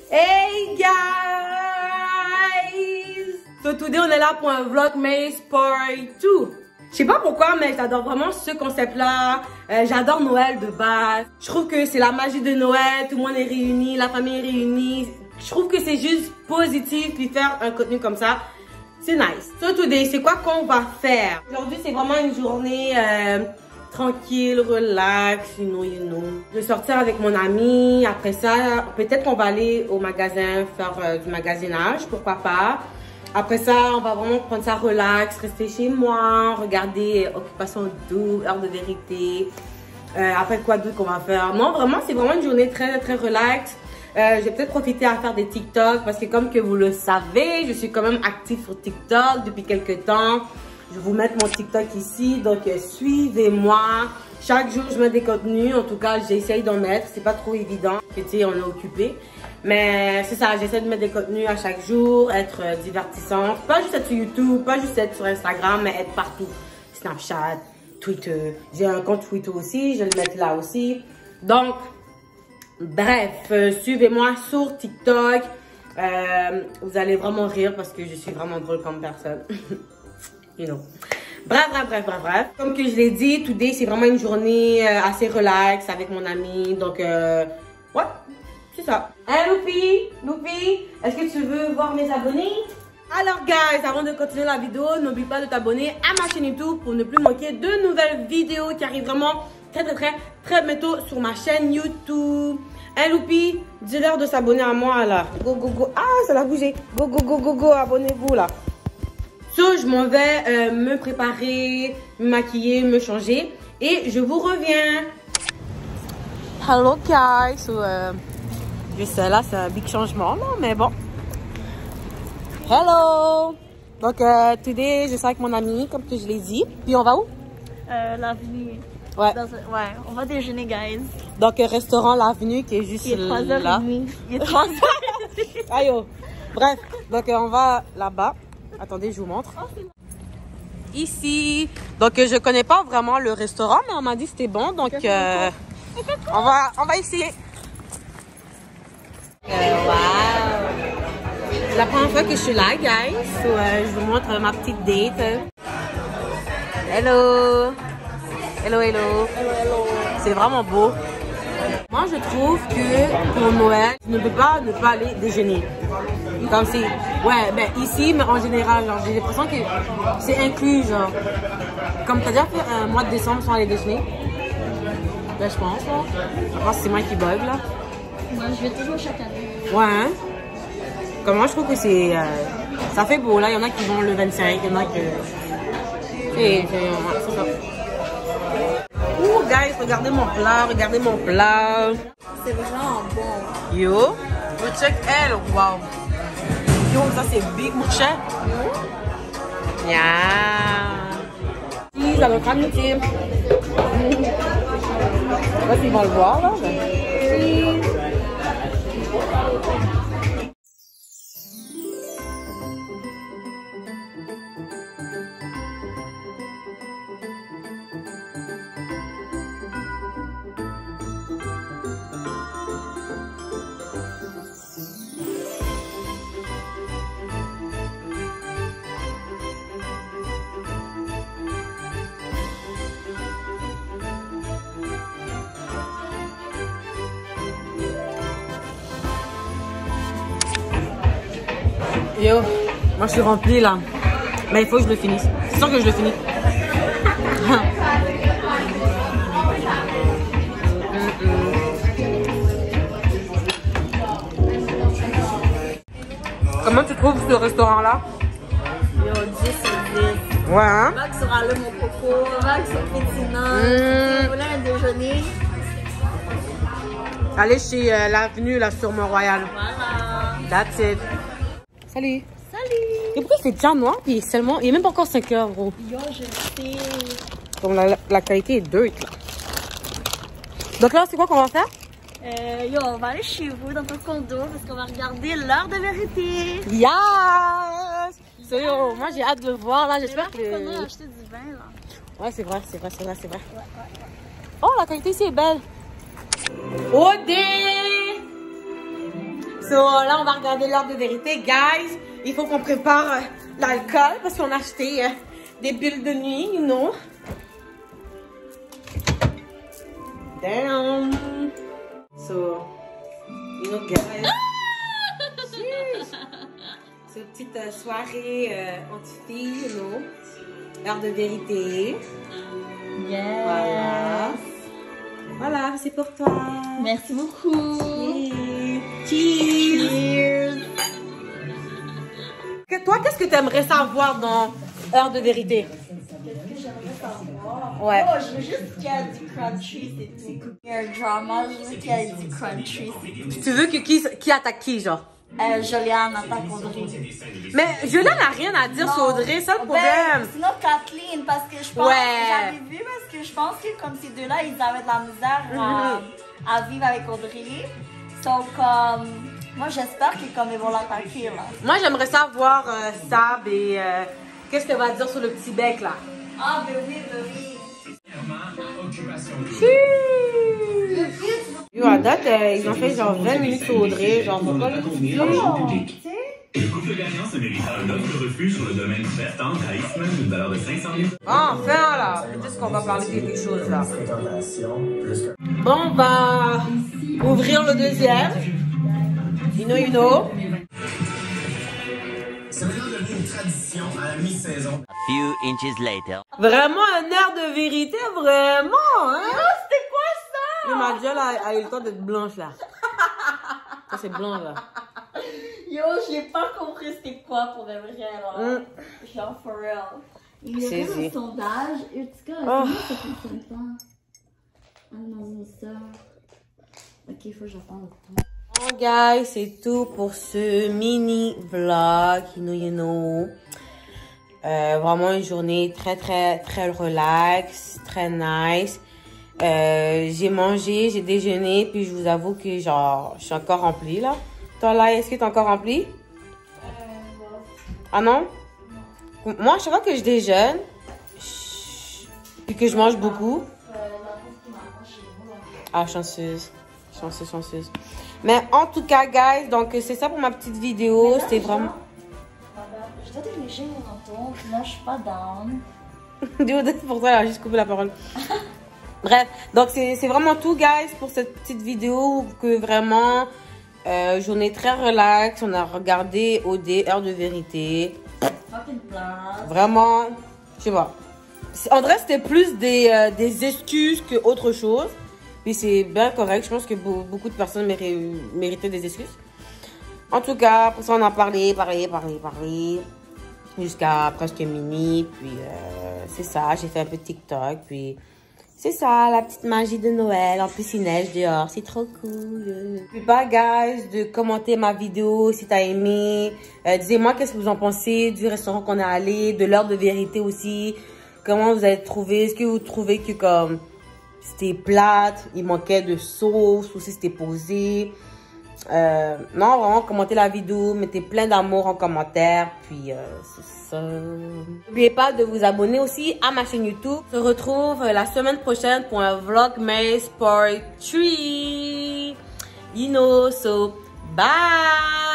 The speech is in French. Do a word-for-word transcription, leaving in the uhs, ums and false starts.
Hey guys! So today on est là pour un Vlogmas Part deux. Je sais pas pourquoi, mais j'adore vraiment ce concept-là. Euh, j'adore Noël de base. Je trouve que c'est la magie de Noël. Tout le monde est réuni, la famille est réunie. Je trouve que c'est juste positif puis faire un contenu comme ça. C'est nice. So today, c'est quoi qu'on va faire? Aujourd'hui, c'est vraiment une journée euh, tranquille, relax, you know, you know. Je vais sortir avec mon ami. Après ça, peut-être qu'on va aller au magasin faire euh, du magasinage, pourquoi pas. Après ça, on va vraiment prendre ça relax, rester chez moi, regarder Occupation double, Heure de vérité. Euh, après quoi d'autre qu'on va faire? Non, vraiment, c'est vraiment une journée très, très relax. Euh, je vais peut-être profiter à faire des TikTok parce que comme que vous le savez, je suis quand même active sur TikTok depuis quelques temps. Je vais vous mettre mon TikTok ici, donc euh, suivez-moi. Chaque jour, je mets des contenus. En tout cas, j'essaye d'en mettre. C'est pas trop évident, tu sais, on est occupé. Mais c'est ça, j'essaie de mettre des contenus à chaque jour, être euh, divertissante. Pas juste être sur YouTube, pas juste être sur Instagram, mais être partout. Snapchat, Twitter. J'ai un compte Twitter aussi, je vais le mettre là aussi. Donc, bref, euh, suivez-moi sur TikTok. Euh, vous allez vraiment rire parce que je suis vraiment drôle comme personne. You know. Bref, bref, bref, bref, bref. Comme que je l'ai dit, today, c'est vraiment une journée euh, assez relax avec mon ami. Donc, euh, ouais, c'est ça. Hein, Loupi? Loupi? Est-ce que tu veux voir mes abonnés? Alors, guys, avant de continuer la vidéo, n'oublie pas de t'abonner à ma chaîne YouTube pour ne plus manquer de nouvelles vidéos qui arrivent vraiment très, très, très, très bientôt sur ma chaîne YouTube. Hein, Loupi? Dis-leur de s'abonner à moi, là. Go, go, go. Ah, ça l'a bougé. Go, go, go, go, go. Abonnez-vous, là. So, je m'en vais euh, me préparer, me maquiller, me changer. Et je vous reviens. Hello, guys. So, euh, je sais, là, c'est un big changement, non? Mais bon. Hello. Donc, euh, today, je suis avec mon ami, comme que je l'ai dit. Puis, on va où? Euh, l'avenue. Ouais. Dans, ouais, on va déjeuner, guys. Donc, euh, restaurant L'Avenue qui est juste Il est trois heures là. trente. Il est trois heures. Aïe, oh. Bref, donc euh, on va là-bas. Attendez, je vous montre. Ici. Donc, euh, je connais pas vraiment le restaurant, mais on m'a dit que c'était bon. Donc, euh, on va, on va essayer. Euh, wow. C'est la première fois que je suis là, guys. So, euh, je vous montre ma petite date. Hello. Hello, hello. Hello, hello. C'est vraiment beau. Moi, je trouve que pour Noël, tu ne peux pas ne pas aller déjeuner. Comme si, ouais, ben ici, mais en général, genre, j'ai l'impression que c'est inclus, genre. Comme tu as déjà fait un mois de décembre sans aller déjeuner? Ben, je pense, là. Je pense que c'est moi qui bug, là. Moi, je vais toujours chaque année. Ouais, hein? Comme moi, je trouve que c'est. Euh, ça fait beau, là. Il y en a qui vont le vingt-cinq, il y en a que. C'est ça. Ouh, guys, regardez mon plat, regardez mon plat. C'est vraiment bon. Yo, yo, check elle, wow. Yo, ça c'est big, mon cher. Yeah. Si, ça va être amitié. Je sais pas s'ils vont le voir, là. Mais... Yo, moi je suis remplie là. Mais il faut que je le finisse. C'est sûr que je le finis. Comment tu trouves ce restaurant là? Yo, dix sur dix. Ouais, hein? Max sera là, mon coco. Max sur pétinant. Mm. Vous voulez un déjeuner? Allez chez euh, l'Avenue là sur Mont-Royal. Voilà. That's it. Salut. Salut. Et pourquoi c'est déjà noir puis seulement, il n'est même pas encore cinq heures, gros. Yo, je sais. Donc la, la qualité est dirt là. Donc là, c'est quoi qu'on va faire? Euh, yo, on va aller chez vous dans ton condo parce qu'on va regarder l'heure de vérité. Yes! So, yo, moi j'ai hâte de le voir là, j'espère que... On a acheté du vin là. Ouais, c'est vrai, c'est vrai, c'est vrai, c'est vrai. Ouais, ouais, ouais. Oh, la qualité ici est belle. O D! So là, on va regarder l'heure de vérité. Guys, il faut qu'on prépare euh, l'alcool parce qu'on a acheté euh, des bulles de nuit, you know. Damn. So, you know, guys. C'est une petite euh, soirée euh, anti-fille, you know. Heure de vérité. Yes. Voilà. Voilà, c'est pour toi. Merci beaucoup. Cheers. Cheers. Que, toi, qu'est-ce que tu aimerais savoir dans Heure de vérité? Qu'est-ce que j'aimerais savoir? Ouais. Oh, je veux juste qu'il y ait du crunchy, c'est tout. Il y a un drama, je veux qu'il y ait du crunchy, c'est tout. Tu veux que qui, qui attaque qui, genre? Euh, Juliane attaque Audrey. Mais Juliane n'a rien à dire Non. sur Audrey, c'est le Ben, problème. sinon Kathleen, parce que je pense, Ouais. j'avais vu parce que je pense que comme ces deux-là, ils avaient de la misère à, à vivre avec Audrey. Donc, comme, moi j'espère que comme ils vont l'attaquer là. Moi, j'aimerais savoir euh, Sab et euh, qu'est-ce qu'elle va dire sur le petit bec, là. Ah, ben oui, ben oui. Yo, à date, euh, ils ont fait genre vingt minutes sur Audrey, genre, faut pas le public. Le couple gagnant se méritera un offre de refuge sur le domaine Bertante à Eastman d'une valeur de cinq cent mille. Enfin, là, peut-être qu'on va parler de quelque chose, là. Bon, on va ouvrir le deuxième. You know, you know. Ça va devenir une tradition à la mi-saison. A few inches later. Vraiment un air de vérité, vraiment, hein? Oh, c'était quoi ça? Yo, ma gueule a, a eu le temps d'être blanche, là. Ça, c'est blanc, là. Yo, j'ai pas compris c'était quoi pour de vrai là. Mm. Genre for real. Il y a C'est- comme c'est- un sondage. Utica, Oh. comment ça fonctionne pas? Anonymiseur. Ok, il faut que j'attende le temps. Bon, guys, c'est tout pour ce mini vlog. You know, you know. Euh, vraiment une journée très, très, très relax, très nice. Euh, j'ai mangé, j'ai déjeuné, puis je vous avoue que genre, je suis encore remplie, là. Toi, là, est-ce que t'es encore remplie? Euh, Ah non? Moi, à chaque fois que je déjeune, je- puis que je mange beaucoup. Euh, la bouffe qui m'approche chez vous, là. Ah, chanceuse. Chanceuse, chanceuse. Mais en tout cas, guys, donc c'est ça pour ma petite vidéo. C'était vraiment... Je dois diriger mon retour, là je suis pas down. Déodore, pour ça, elle a juste coupé la parole. Bref, donc c'est c'est vraiment tout, guys, pour cette petite vidéo. Que vraiment, euh, journée très relax. On a regardé O D, Heure de vérité. Fucking place. Vraiment, je sais pas. C'est- En vrai, c'était plus des, euh, des excuses que autre chose. Puis c'est bien correct. Je pense que be- beaucoup de personnes méri- méritaient des excuses. En tout cas, pour ça, on a parlé, parlé, parlé, parlé. Jusqu'à presque minuit. Puis euh, c'est ça, j'ai fait un peu de TikTok. Puis c'est ça, la petite magie de Noël. En plus, il neige dehors. C'est trop cool. N'oubliez pas, guys, de commenter ma vidéo si t'as aimé. Euh, Disez-moi qu'est-ce que vous en pensez du restaurant qu'on a allé, de l'heure de vérité aussi. Comment vous avez trouvé? Est-ce que vous trouvez que comme c'était plate, il manquait de sauce ou si c'était posé? Euh, non, vraiment, commentez la vidéo, mettez plein d'amour en commentaire, puis euh, c'est ça. N'oubliez pas de vous abonner aussi à ma chaîne YouTube. On se retrouve la semaine prochaine pour un Vlogmas Part trois. You know, so bye!